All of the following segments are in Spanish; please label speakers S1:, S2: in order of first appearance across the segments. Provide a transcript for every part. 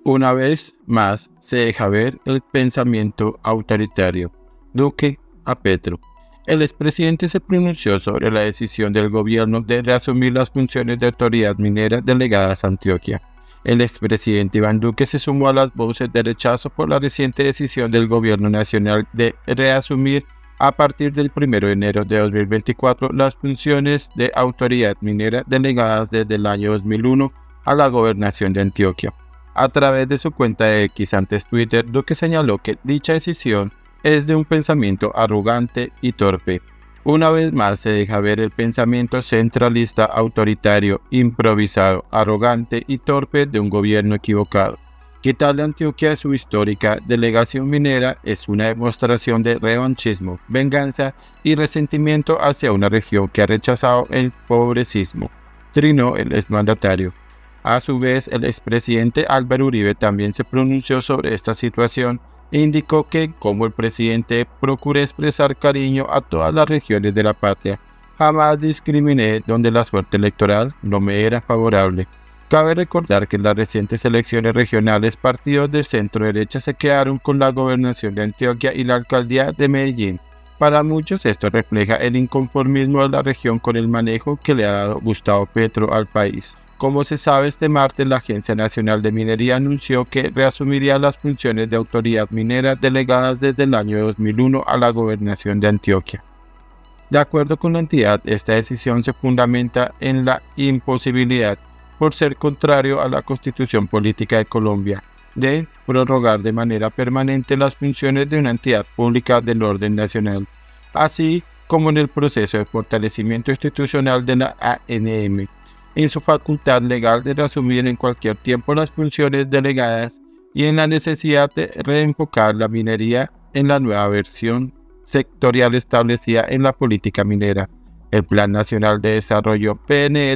S1: Una vez más se deja ver el pensamiento autoritario. Duque a Petro. El expresidente se pronunció sobre la decisión del gobierno de reasumir las funciones de autoridad minera delegadas a Antioquia. El expresidente Iván Duque se sumó a las voces de rechazo por la reciente decisión del gobierno nacional de reasumir a partir del 1 de enero de 2024 las funciones de autoridad minera delegadas desde el año 2001 a la gobernación de Antioquia. A través de su cuenta de X, antes Twitter, Duque señaló que dicha decisión es de un pensamiento arrogante y torpe. Una vez más se deja ver el pensamiento centralista, autoritario, improvisado, arrogante y torpe de un gobierno equivocado. Quitarle a Antioquia su histórica delegación minera es una demostración de revanchismo, venganza y resentimiento hacia una región que ha rechazado el progresismo, trinó el exmandatario. A su vez, el expresidente Álvaro Uribe también se pronunció sobre esta situación e indicó que, como el presidente, procuré expresar cariño a todas las regiones de la patria. Jamás discriminé donde la suerte electoral no me era favorable. Cabe recordar que en las recientes elecciones regionales, partidos del centro derecha se quedaron con la gobernación de Antioquia y la alcaldía de Medellín. Para muchos esto refleja el inconformismo de la región con el manejo que le ha dado Gustavo Petro al país. Como se sabe, este martes la Agencia Nacional de Minería anunció que reasumiría las funciones de autoridad minera delegadas desde el año 2001 a la gobernación de Antioquia. De acuerdo con la entidad, esta decisión se fundamenta en la imposibilidad, por ser contrario a la Constitución Política de Colombia, de prorrogar de manera permanente las funciones de una entidad pública del orden nacional, así como en el proceso de fortalecimiento institucional de la ANM, en su facultad legal de reasumir en cualquier tiempo las funciones delegadas y en la necesidad de reenfocar la minería en la nueva versión sectorial establecida en la política minera, el Plan Nacional de Desarrollo PNE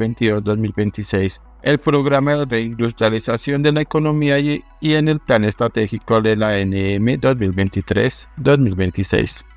S1: 2022-2026, el Programa de Reindustrialización de la Economía y en el Plan Estratégico de la ANM 2023-2026.